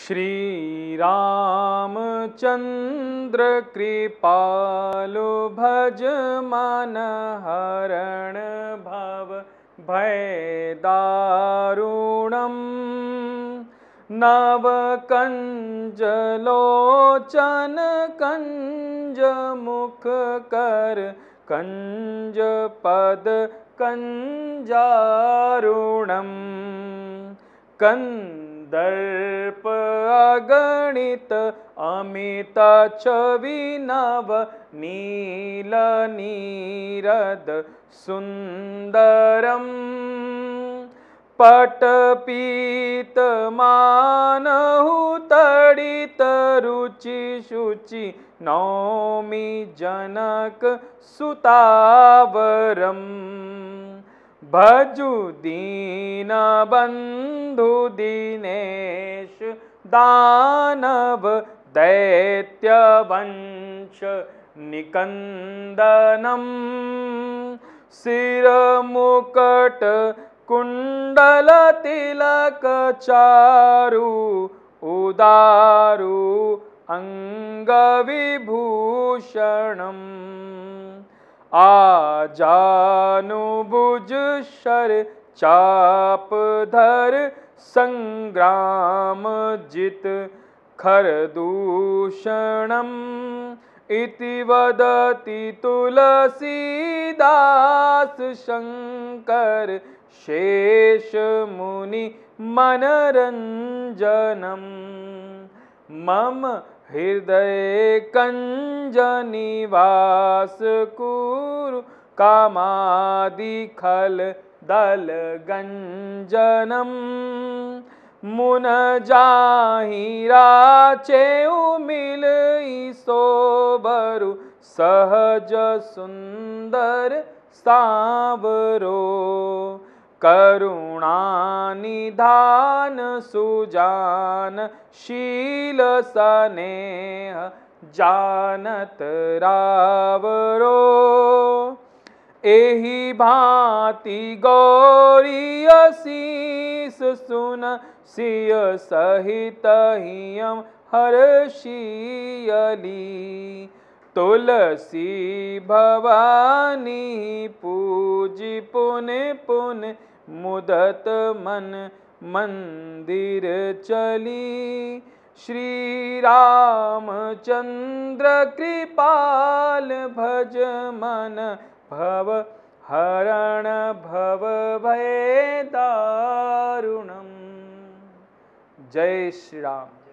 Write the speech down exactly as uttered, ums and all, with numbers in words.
श्री रामचंद्र कृपालु भज मन हरण भव भय दारुणम् नव कंज लोचन कंज मुख कर कंज पद कंजारुणम् कंदर्प अगणित अमित छवि नव नील नीरद सुंदरम पटपीत मानहु तडित रुचि शुचि नौमि जनक सुतावरम भजु दीन बंधु दीनेश दानव दैत्य वंश निकंदनम सिर मुकट कुंडल तिलक चारु उदारु अंग विभूषणम आजानुभुज शर चाप धर संग्राम जित खरदूषणम इति वदति तुलसीदास शंकर शेष मुनि मनरंजनम मम हृदय कंज निवास कुरु कामादि खल दल गंजनम मुन जाहि राचेउ मिलई सोबरु सहज सुंदर सावरो करुणा निधान सुजान शील सनेह जानत रावरो एहि भांति गौरी असीस सुन सिय सहित हियम हर्षियली तुलसी भवानी पूजी पुनि पुनि मुदत मन मंदिर चली श्री रामचंद्र कृपाल भज मन भव हरण भव भय दारुणम। जय श्री राम।